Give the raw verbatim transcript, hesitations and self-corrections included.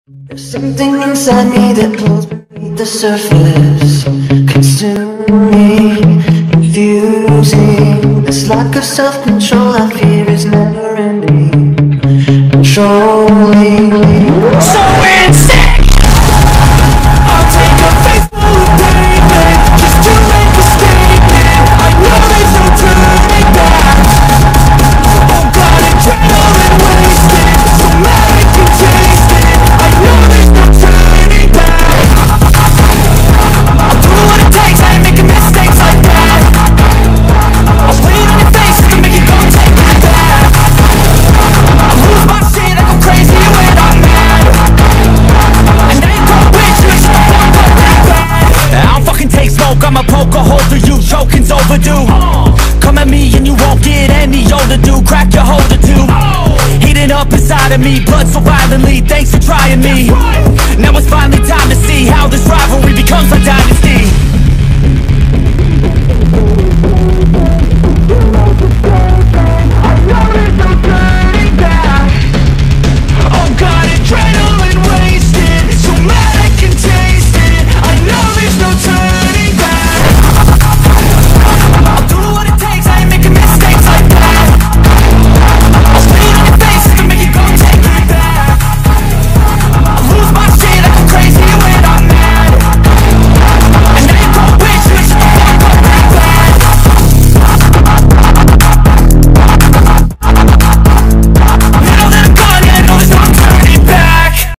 There's something inside me that pulls beneath the surface, consuming, confusing. This lack of self-control I fear is never ending, controlling me. So insane! I'll take a face full of pavement just to make a statement. I know there's no turning back. Oh God, adrenaline wasted, so mad I can taste it. I know there's no turning back. I'll do what it takes, I ain't making mistakes like that. I'll spit on your face just to make you go take it back. I lose my shit, I go crazy when I'm mad. And I ain't gon' bitch, you ain't shut the fuck up that bad. I don't fucking take smoke, I'ma poke a hole through you, choking's overdue. Come at me and you won't get any older, dude, crack your holder too. Heating up inside of me, blood so violently, thanks for trying me. Now it's finally time to see how this rivalry becomes a dynasty.